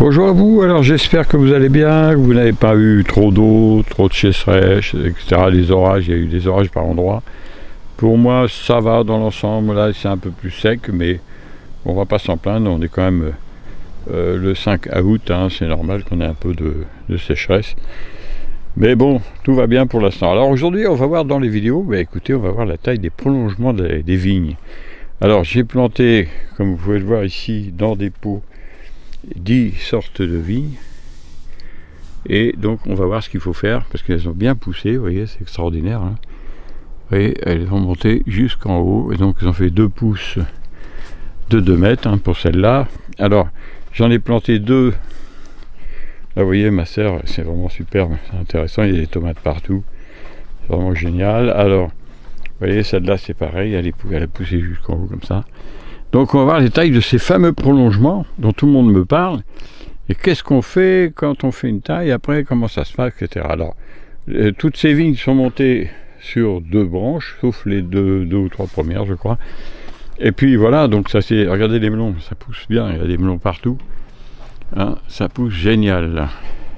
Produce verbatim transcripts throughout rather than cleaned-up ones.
Bonjour à vous, alors j'espère que vous allez bien, que vous n'avez pas eu trop d'eau, trop de sécheresse, et cetera. Les orages, il y a eu des orages par endroits. Pour moi, ça va dans l'ensemble, là c'est un peu plus sec, mais on va pas s'en plaindre, on est quand même euh, le cinq août, hein, c'est normal qu'on ait un peu de, de sécheresse. Mais bon, tout va bien pour l'instant. Alors aujourd'hui, on va voir dans les vidéos, bah, écoutez, on va voir la taille des prolongements des, des vignes. Alors j'ai planté, comme vous pouvez le voir ici, dans des pots, dix sortes de vignes. Et donc on va voir ce qu'il faut faire, parce qu'elles ont bien poussé, vous voyez, c'est extraordinaire. Hein. Vous voyez, elles ont monté jusqu'en haut, et donc ils ont fait deux pouces de deux mètres hein, pour celle-là. Alors, j'en ai planté deux. Là, vous voyez, ma serre, c'est vraiment superbe, c'est intéressant, il y a des tomates partout. C'est vraiment génial. Alors, vous voyez, celle-là, c'est pareil, elle, est, elle a poussé jusqu'en haut comme ça. Donc, on va voir les tailles de ces fameux prolongements dont tout le monde me parle. Et qu'est-ce qu'on fait quand on fait une taille, après, comment ça se passe, et cetera. Alors, euh, toutes ces vignes sont montées sur deux branches, sauf les deux, deux ou trois premières, je crois. Et puis voilà, donc ça c'est, regardez les melons, ça pousse bien, il y a des melons partout. Hein, ça pousse génial là.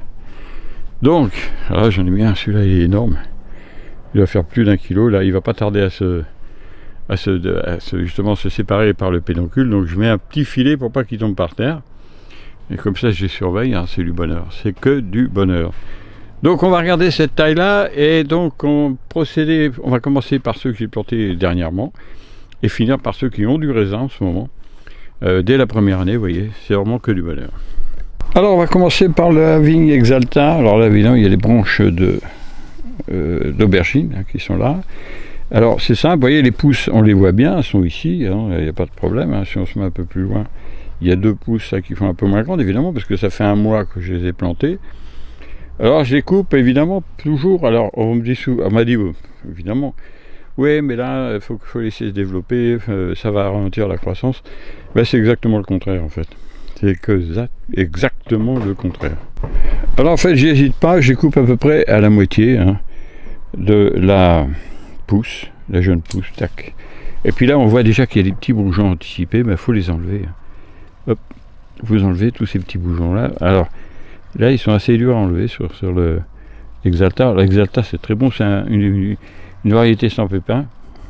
Donc, là j'en ai mis un, celui-là il est énorme. Il va faire plus d'un kilo, là il va pas tarder à se, à se, à se justement se séparer par le pédoncule. Donc je mets un petit filet pour pas qu'il tombe par terre. Et comme ça je les surveille, hein, c'est du bonheur, c'est que du bonheur. Donc on va regarder cette taille là, et donc on procéder, on va commencer par ceux que j'ai plantés dernièrement, et finir par ceux qui ont du raisin en ce moment. Euh, dès la première année, vous voyez, c'est vraiment que du bonheur. Alors on va commencer par la vigne Exalta. Alors là évidemment il y a les branches de euh, d'aubergine hein, qui sont là. Alors c'est simple, vous voyez les pousses, on les voit bien, elles sont ici, hein, il n'y a pas de problème. Hein, si on se met un peu plus loin, il y a deux pousses là, qui font un peu moins grandes évidemment, parce que ça fait un mois que je les ai plantées. Alors je les coupe évidemment toujours, alors on me dit, on m'a dit oh, évidemment, oui mais là il faut, faut laisser se développer, euh, ça va ralentir la croissance. Ben, c'est exactement le contraire en fait, c'est que exactement le contraire. Alors en fait j'hésite pas, je les coupe à peu près à la moitié hein, de la pousse, la jeune pousse, tac. Et puis là on voit déjà qu'il y a des petits bourgeons anticipés, mais il faut les enlever. Hop, vous enlevez tous ces petits bourgeons là. Alors là, ils sont assez durs à enlever sur, sur le Exalta. L'Exalta, c'est très bon, c'est un, une, une variété sans pépins.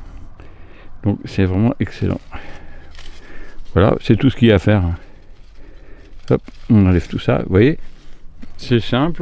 Donc, c'est vraiment excellent. Voilà, c'est tout ce qu'il y a à faire. Hop, on enlève tout ça, vous voyez. C'est simple.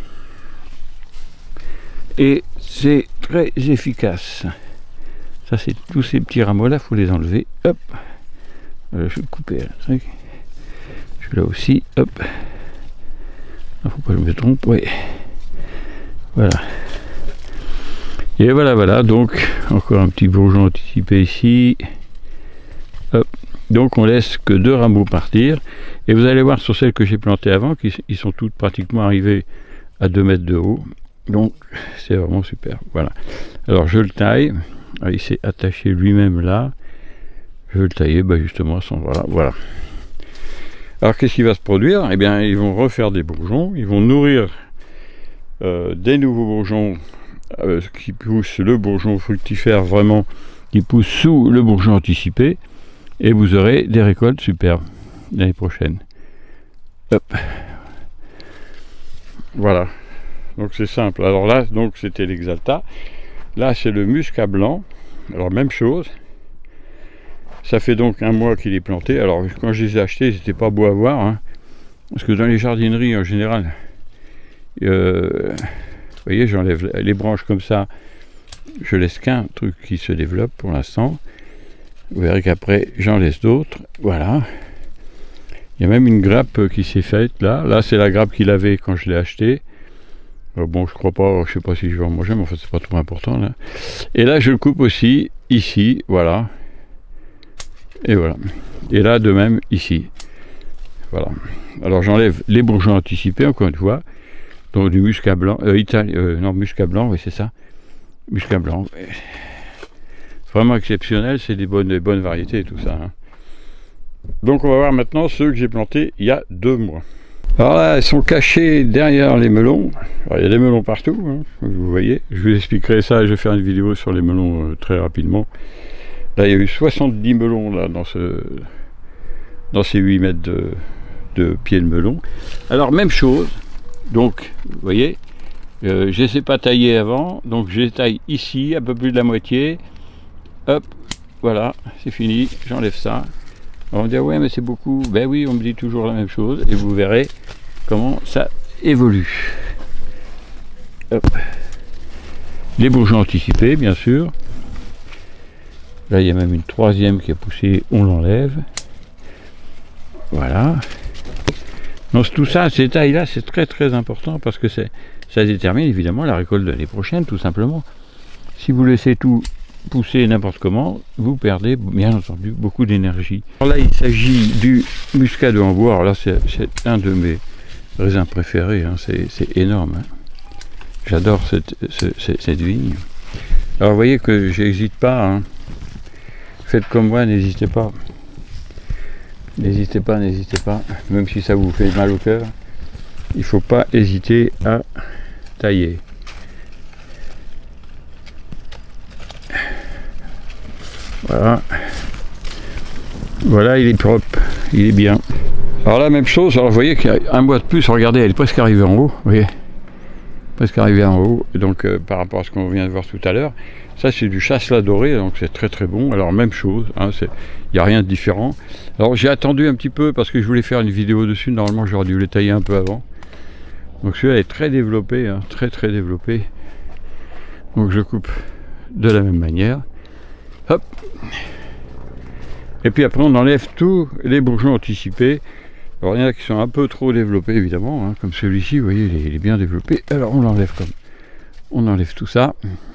Et c'est très efficace. Ça, c'est tous ces petits rameaux-là, il faut les enlever. Hop. Euh, je vais le couper. Là, je suis là aussi. Hop. Faut pas que je me trompe, oui. Voilà. Et voilà, voilà, donc, encore un petit bourgeon anticipé ici. Hop. Donc on laisse que deux rameaux partir. Et vous allez voir sur celles que j'ai plantées avant, qu'ils sont toutes pratiquement arrivées à deux mètres de haut. Donc c'est vraiment super. Voilà. Alors je le taille. Ah, il s'est attaché lui-même là. Je vais le tailler, bah, justement, sans voilà. Voilà. Alors qu'est-ce qui va se produire? Eh bien ils vont refaire des bourgeons, ils vont nourrir euh, des nouveaux bourgeons euh, qui poussent le bourgeon fructifère vraiment, qui pousse sous le bourgeon anticipé, et vous aurez des récoltes superbes l'année prochaine. Hop. Voilà, donc c'est simple. Alors là, donc c'était l'Exalta, là c'est le Muscat blanc, alors même chose. Ça fait donc un mois qu'il est planté. Alors quand je les ai achetés, c'était pas beau à voir, hein, parce que dans les jardineries en général, euh, vous voyez, j'enlève les branches comme ça, je laisse qu'un truc qui se développe pour l'instant. Vous verrez qu'après j'en laisse d'autres. Voilà. Il y a même une grappe qui s'est faite là. Là c'est la grappe qu'il avait quand je l'ai acheté. Euh, bon, je crois pas, je sais pas si je vais en manger, mais en fait c'est pas trop important là. Et là je le coupe aussi ici, voilà. Et voilà. Et là, de même, ici. Voilà. Alors, j'enlève les bourgeons anticipés, encore une fois. Donc, du muscat blanc. Euh, italien, euh, non, muscat blanc, oui, c'est ça. Muscat blanc. Vraiment exceptionnel. C'est des bonnes, des bonnes variétés et tout ça. Hein. Donc, on va voir maintenant ceux que j'ai plantés il y a deux mois. Alors là, elles sont cachées derrière les melons. Alors, il y a des melons partout, hein, vous voyez. Je vous expliquerai ça. Je vais faire une vidéo sur les melons euh, très rapidement. Là, il y a eu soixante-dix melons là, dans, ce, dans ces huit mètres de, de pieds de melon. Alors même chose, donc vous voyez, euh, je ne sais pas tailler avant, donc je taille ici, un peu plus de la moitié, hop, voilà, c'est fini, j'enlève ça. On me dit ouais mais c'est beaucoup, ben oui on me dit toujours la même chose, et vous verrez comment ça évolue. Hop. Les bourgeons anticipés bien sûr, là il y a même une troisième qui a poussé, on l'enlève, voilà. Donc tout ça, ces tailles là c'est très très important parce que c'est ça détermine évidemment la récolte de l'année prochaine tout simplement. Si vous laissez tout pousser n'importe comment, vous perdez bien entendu beaucoup d'énergie. Alors là il s'agit du muscat de Hambourg, alors là c'est un de mes raisins préférés, hein. C'est énorme, hein. J'adore cette, cette, cette vigne. Alors vous voyez que j'hésite pas, hein. Faites comme moi, n'hésitez pas. N'hésitez pas, n'hésitez pas, même si ça vous fait mal au cœur, il ne faut pas hésiter à tailler. Voilà. Voilà, il est propre, il est bien. Alors la même chose, alors vous voyez qu'il y a un mois de plus, regardez, elle est presque arrivée en haut, vous voyez, presque arrivée en haut, et donc euh, par rapport à ce qu'on vient de voir tout à l'heure, ça c'est du chasselas doré, donc c'est très très bon. Alors même chose, hein, il n'y a rien de différent. Alors j'ai attendu un petit peu parce que je voulais faire une vidéo dessus, normalement j'aurais dû les tailler un peu avant. Donc celui-là est très développé, hein, très très développé. Donc je coupe de la même manière. Hop. Et puis après on enlève tous les bourgeons anticipés. Alors il y en a qui sont un peu trop développés évidemment, hein, comme celui-ci, vous voyez, il est, il est bien développé. Alors on l'enlève comme. On enlève tout ça.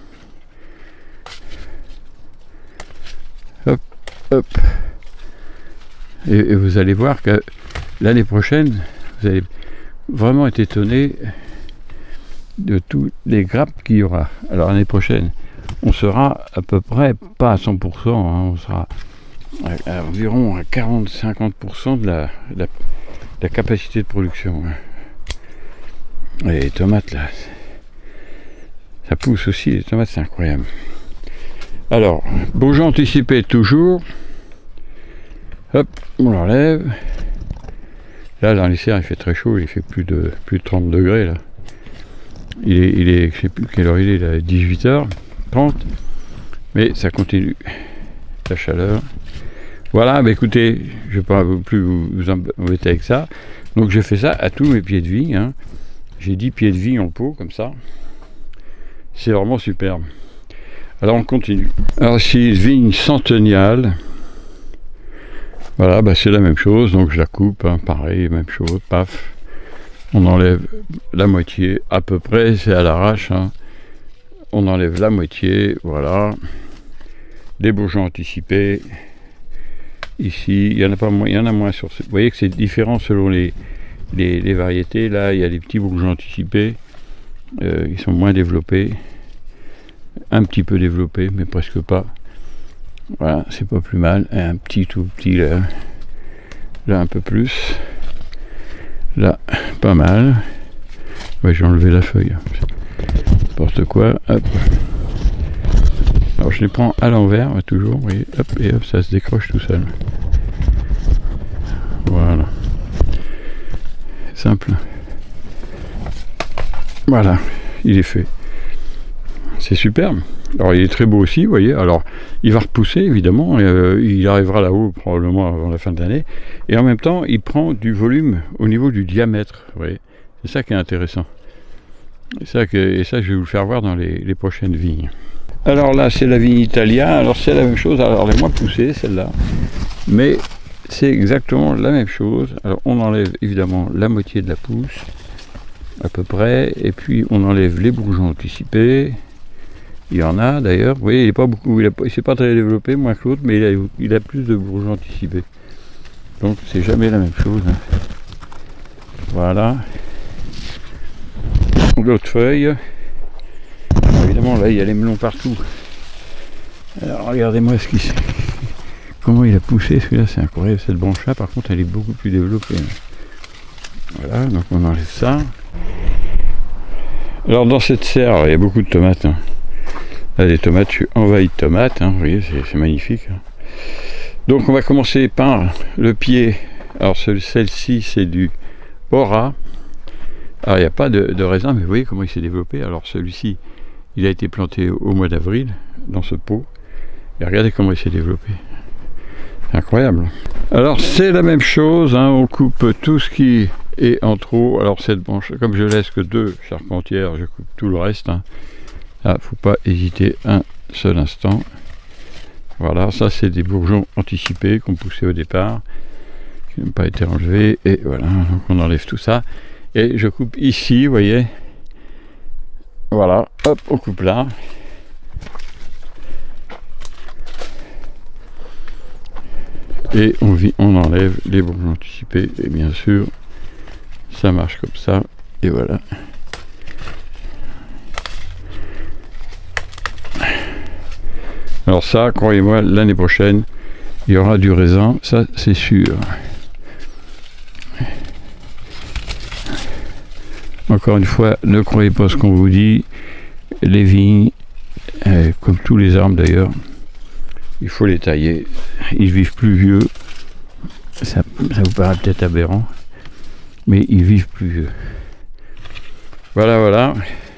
Hop, hop. Et, et vous allez voir que l'année prochaine, vous allez vraiment être étonné de toutes les grappes qu'il y aura. Alors l'année prochaine, on sera à peu près, pas à cent pour cent, hein, on sera à, à environ à quarante à cinquante pour cent de la, de, la, de la capacité de production. Et les tomates là, ça pousse aussi, les tomates c'est incroyable. Alors, bourgeons anticipés toujours. Hop, on l'enlève. Là, dans les serres, il fait très chaud, il fait plus de plus de trente degrés là. Il est, il est, je sais plus quelle heure il est, là, dix-huit heures trente. Mais ça continue. La chaleur. Voilà, bah écoutez, je ne vais pas plus vous, vous embêter avec ça. Donc je fais ça à tous mes pieds de vigne, hein. J'ai dix pieds de vigne en pot, comme ça. C'est vraiment superbe. Alors on continue. Alors si vigne centenniale, voilà, bah c'est la même chose, donc je la coupe, hein, pareil, même chose, paf. On enlève la moitié, à peu près, c'est à l'arrache, hein. On enlève la moitié, voilà. Des bourgeons anticipés. Ici, il y en a pas moins, il y en a moins sur ce. Vous voyez que c'est différent selon les, les, les variétés. Là, il y a des petits bourgeons anticipés, euh, ils sont moins développés. Un petit peu développé, mais presque pas. Voilà, c'est pas plus mal. Et un petit tout petit là. Là un peu plus. Là, pas mal. Ouais, j'ai enlevé la feuille. N'importe quoi. Hop. Alors je les prends à l'envers, toujours, vous voyez, hop, et hop, ça se décroche tout seul. Voilà. Simple. Voilà, il est fait. C'est superbe. Alors il est très beau aussi, vous voyez. Alors il va repousser évidemment, et, euh, il arrivera là-haut probablement avant la fin de l'année. Et en même temps, il prend du volume au niveau du diamètre. Vous voyez, c'est ça qui est intéressant. Et ça, que, et ça, je vais vous le faire voir dans les, les prochaines vignes. Alors là, c'est la vigne Italia. Alors c'est la même chose. Alors elle est moins poussée celle-là, mais c'est exactement la même chose. Alors on enlève évidemment la moitié de la pousse, à peu près, et puis on enlève les bourgeons anticipés. Il y en a d'ailleurs, vous voyez, il n'est pas beaucoup, il n'est pas très développé, moins que l'autre, mais il a, il a plus de bourgeons anticipés. Donc c'est jamais la même chose, hein. Voilà. L'autre feuille. Alors, évidemment, là il y a les melons partout. Alors regardez-moi ce qui comment il a poussé, celui-là c'est incroyable. Cette branche-là par contre elle est beaucoup plus développée. Voilà, donc on enlève ça. Alors dans cette serre, il y a beaucoup de tomates, hein. Là, des tomates, je suis envahi de tomates, hein. Vous voyez, c'est magnifique, hein. Donc on va commencer par le pied. Alors celle-ci c'est du Aura. Alors il n'y a pas de, de raisin, mais vous voyez comment il s'est développé. Alors celui-ci, il a été planté au mois d'avril dans ce pot. Et regardez comment il s'est développé. C'est incroyable. Alors c'est la même chose, hein, on coupe tout ce qui est en trop. Alors cette branche, comme je laisse que deux charpentières, je coupe tout le reste. Hein. Là, faut pas hésiter un seul instant. Voilà, ça c'est des bourgeons anticipés qu'on poussait au départ, qui n'ont pas été enlevés. Et voilà, donc on enlève tout ça. Et je coupe ici, vous voyez. Voilà, hop, on coupe là. Et on, vit, on enlève les bourgeons anticipés. Et bien sûr, ça marche comme ça. Et voilà. Alors ça, croyez-moi, l'année prochaine, il y aura du raisin, ça c'est sûr. Encore une fois, ne croyez pas ce qu'on vous dit. Les vignes, euh, comme tous les arbres d'ailleurs, il faut les tailler. Ils vivent plus vieux. Ça, ça vous paraît peut-être aberrant, mais ils vivent plus vieux. Voilà, voilà.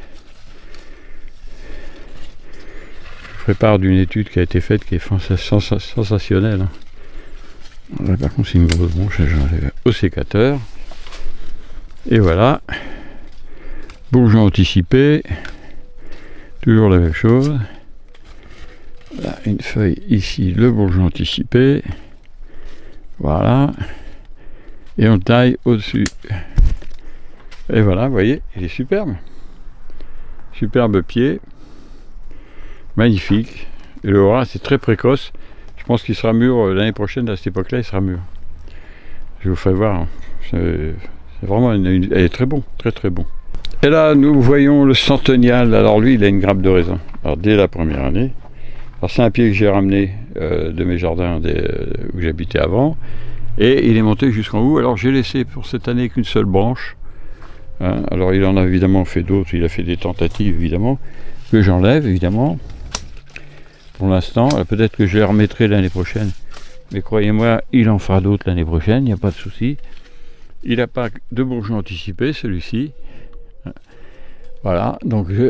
Je prépare d'une étude qui a été faite qui est sens sensationnelle. Hein. Là, par contre, c'est une grosse branche, j'enlève au sécateur. Et voilà. Bourgeon anticipé. Toujours la même chose. Là, une feuille ici, le bourgeon anticipé. Voilà. Et on taille au-dessus. Et voilà, vous voyez, il est superbe. Superbe pied. Magnifique. Et le Aura, c'est très précoce. Je pense qu'il sera mûr l'année prochaine, à cette époque-là, il sera mûr. Je vous ferai voir. Hein. C'est vraiment, une, une, elle est très bon, très très bon. Et là, nous voyons le centennial. Alors lui, il a une grappe de raisin. Alors dès la première année. Alors c'est un pied que j'ai ramené euh, de mes jardins des, euh, où j'habitais avant. Et il est monté jusqu'en haut. Alors j'ai laissé pour cette année qu'une seule branche. Hein. Alors il en a évidemment fait d'autres. Il a fait des tentatives, évidemment, que j'enlève, évidemment. Pour l'instant, peut-être que je les remettrai l'année prochaine. Mais croyez-moi, il en fera d'autres l'année prochaine, il n'y a pas de souci. Il n'a pas de bourgeons anticipés, celui-ci. Voilà, donc je,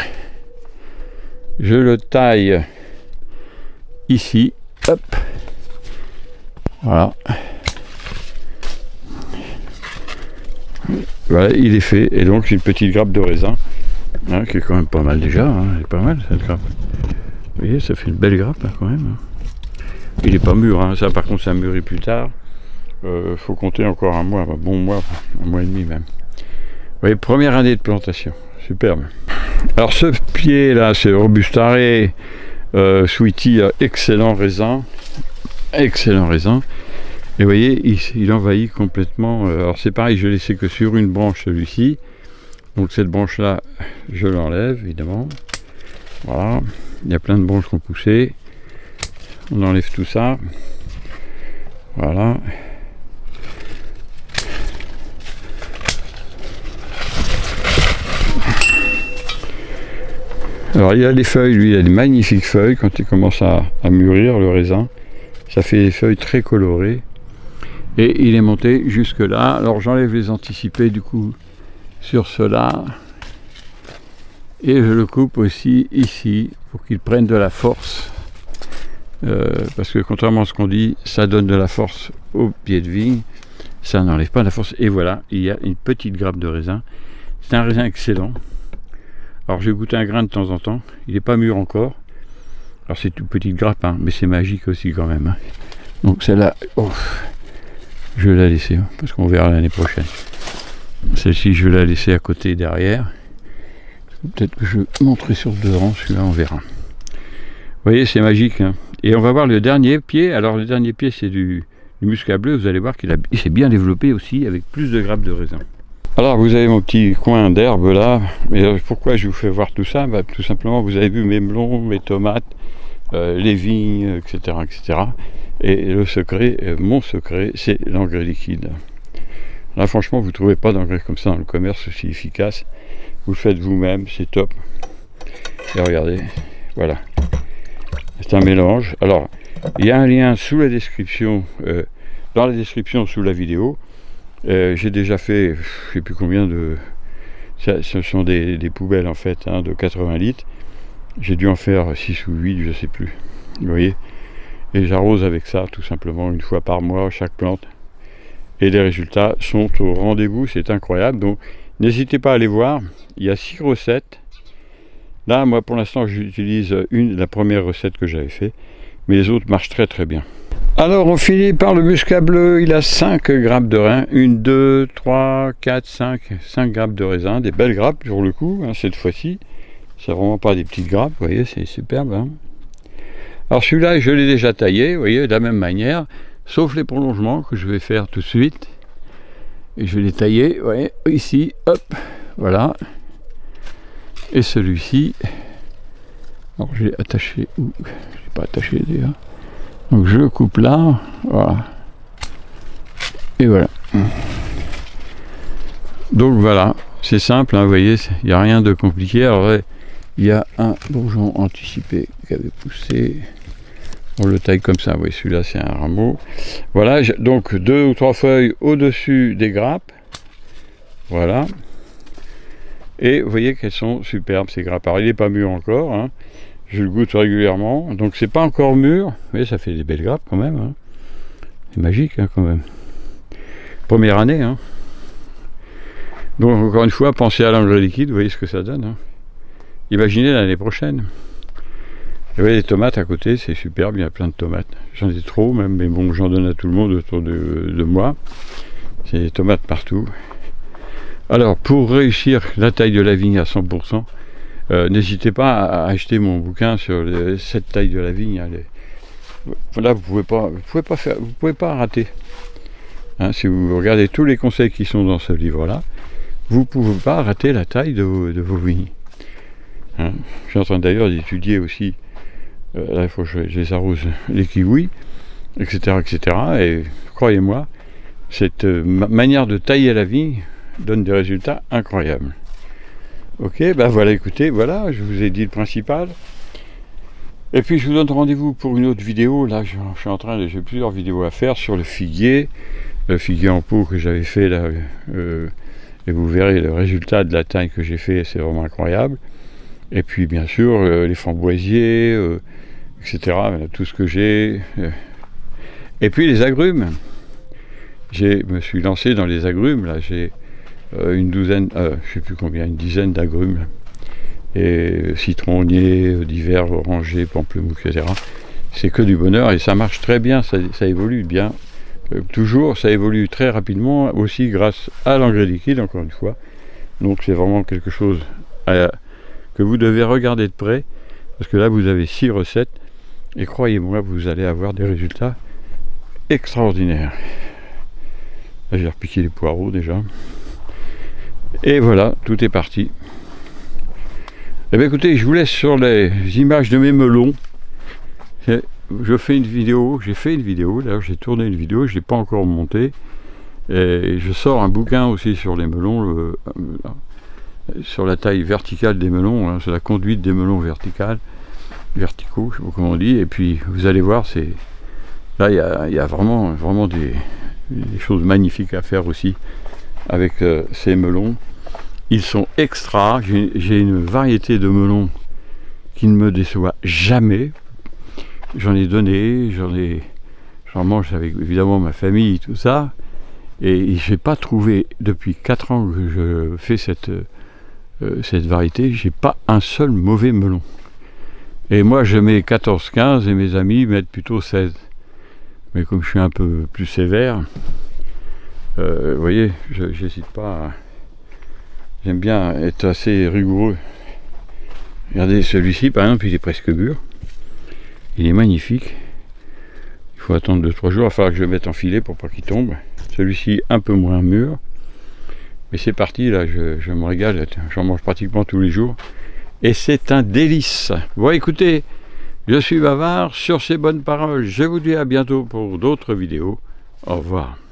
je le taille ici. Hop. Voilà. Voilà, il est fait. Et donc une petite grappe de raisin, hein, qui est quand même pas mal déjà. Hein, elle est pas mal cette grappe. Vous voyez, ça fait une belle grappe hein, quand même. Il n'est pas mûr, hein. Ça par contre ça mûrit plus tard. Il euh, faut compter encore un mois, un bon mois, un mois et demi même. Vous voyez, première année de plantation, superbe. Alors ce pied là, c'est Robustare euh, Sweetie, excellent raisin, excellent raisin. Et vous voyez, il, il envahit complètement. Euh, alors c'est pareil, je l'ai laissé que sur une branche celui-ci. Donc cette branche là, je l'enlève évidemment. Voilà, il y a plein de branches qui ont poussé. On enlève tout ça. Voilà. Alors il a les feuilles, lui il a des magnifiques feuilles quand il commence à, à mûrir le raisin. Ça fait des feuilles très colorées. Et il est monté jusque là. Alors j'enlève les anticipés du coup sur cela. Et je le coupe aussi ici pour qu'il prenne de la force. Euh, parce que contrairement à ce qu'on dit, ça donne de la force au pied de vigne. Ça n'enlève pas de la force. Et voilà, il y a une petite grappe de raisin. C'est un raisin excellent. Alors j'ai goûté un grain de temps en temps, il n'est pas mûr encore. Alors c'est une petite grappe, hein, mais c'est magique aussi quand même. Hein. Donc celle-là, oh, je vais la laisser, hein, parce qu'on verra l'année prochaine. Celle-ci, je vais la laisser à côté derrière. Peut-être que je montrerai sur deux rangs, celui-là on verra. Vous voyez, c'est magique. Hein. Et on va voir le dernier pied. Alors le dernier pied, c'est du, du muscat bleu. Vous allez voir qu'il s'est bien développé aussi, avec plus de grappes de raisin. Alors vous avez mon petit coin d'herbe là, mais pourquoi je vous fais voir tout ça? Bah, tout simplement vous avez vu mes melons, mes tomates, euh, les vignes, et cetera, et cetera. Et le secret, euh, mon secret, c'est l'engrais liquide. Là franchement vous ne trouvez pas d'engrais comme ça dans le commerce aussi efficace. Vous le faites vous-même, c'est top. Et regardez, voilà. C'est un mélange. Alors, il y a un lien sous la description, euh, dans la description sous la vidéo. Euh, j'ai déjà fait, je sais plus combien de... Ça, ce sont des, des poubelles en fait, hein, de quatre-vingts litres. J'ai dû en faire six ou huit, je sais plus. Vous voyez. Et j'arrose avec ça, tout simplement, une fois par mois, chaque plante. Et les résultats sont au rendez-vous, c'est incroyable. Donc, n'hésitez pas à aller voir. Il y a six recettes. Là, moi, pour l'instant, j'utilise une, la première recette que j'avais fait. Mais les autres marchent très très bien. Alors, on finit par le muscat bleu. Il a cinq grappes de rein. une, deux, trois, quatre, cinq. cinq grappes de raisin. Des belles grappes, pour le coup, hein, cette fois-ci. C'est vraiment pas des petites grappes, vous voyez, c'est superbe. Hein. Alors celui-là, je l'ai déjà taillé, vous voyez, de la même manière, sauf les prolongements que je vais faire tout de suite. Et je vais les tailler, vous voyez, ici, hop, voilà. Et celui-ci, alors je l'ai attaché, ou je l'ai pas attaché d'ailleurs. Donc je le coupe là, voilà. Et voilà. Donc voilà, c'est simple, hein, vous voyez, il n'y a rien de compliqué. Alors, il y a un bourgeon anticipé qui avait poussé. On le taille comme ça. Oui, celui-là, c'est un rameau. Voilà, donc deux ou trois feuilles au-dessus des grappes. Voilà. Et vous voyez qu'elles sont superbes, ces grappes. Alors, il n'est pas mûr encore. Hein. Je le goûte régulièrement. Donc, c'est pas encore mûr. Mais ça fait des belles grappes quand même. Hein. C'est magique, hein, quand même. Première année. Hein. Donc, encore une fois, pensez à l'engrais liquide. Vous voyez ce que ça donne. Hein. Imaginez l'année prochaine. Vous voyez les tomates à côté, c'est superbe, il y a plein de tomates. J'en ai trop même, mais bon, j'en donne à tout le monde autour de, de moi. C'est des tomates partout. Alors, pour réussir la taille de la vigne à cent pour cent, euh, n'hésitez pas à acheter mon bouquin sur les, cette taille de la vigne. Les... Là, vous pouvez pas, vous pouvez pas faire, vous pouvez pas rater. Hein, si vous regardez tous les conseils qui sont dans ce livre-là, vous ne pouvez pas rater la taille de vos, de vos vignes. Hein. Je suis en train d'ailleurs d'étudier aussi, euh, là il faut que je, je les arrose, les kiwis, et cetera, et cetera. Et croyez-moi, cette euh, ma manière de tailler la vigne donne des résultats incroyables. Ok, ben voilà, écoutez, voilà, je vous ai dit le principal. Et puis je vous donne rendez-vous pour une autre vidéo. Là, je, je suis en train de, j'ai plusieurs vidéos à faire sur le figuier, le figuier en pot que j'avais fait là, euh, et vous verrez le résultat de la taille que j'ai fait, c'est vraiment incroyable. Et puis bien sûr euh, les framboisiers, euh, et cetera. Tout ce que j'ai. Euh. Et puis les agrumes. Je me suis lancé dans les agrumes. Là, j'ai euh, une douzaine, euh, je sais plus combien, une dizaine d'agrumes. Et citronniers, divers, orangers, pamplemousse, et cetera. C'est que du bonheur et ça marche très bien, ça, ça évolue bien. Euh, toujours, ça évolue très rapidement, aussi grâce à l'engrais liquide, encore une fois. Donc c'est vraiment quelque chose à, que vous devez regarder de près, parce que là vous avez six recettes, et croyez-moi, vous allez avoir des résultats extraordinaires. Là j'ai repiqué les poireaux déjà. Et voilà, tout est parti. Eh bien écoutez, je vous laisse sur les images de mes melons. Je fais une vidéo, j'ai fait une vidéo, d'ailleurs j'ai tourné une vidéo, je ne l'ai pas encore montée. Et je sors un bouquin aussi sur les melons, le, sur la taille verticale des melons, hein, sur la conduite des melons verticales, verticaux, je ne sais pas comment on dit. Et puis vous allez voir, c'est là il y a, y a vraiment, vraiment des, des choses magnifiques à faire aussi avec euh, ces melons. Ils sont extra, j'ai une variété de melons qui ne me déçoit jamais. J'en ai donné, j'en ai, j'en mange avec évidemment ma famille, tout ça. Et je n'ai pas trouvé, depuis quatre ans que je fais cette, euh, cette variété, j'ai pas un seul mauvais melon. Et moi je mets quatorze quinze et mes amis mettent plutôt seize. Mais comme je suis un peu plus sévère, euh, vous voyez, je n'hésite pas à... J'aime bien être assez rigoureux. Regardez celui-ci par exemple, il est presque mûr. Il est magnifique. Il faut attendre deux trois jours, il va falloir que je le mette en filet pour pas qu'il tombe. Celui-ci un peu moins mûr. Mais c'est parti, là, je, je me régale. J'en mange pratiquement tous les jours. Et c'est un délice. Bon écoutez, je suis bavard. Sur ces bonnes paroles, je vous dis à bientôt pour d'autres vidéos. Au revoir.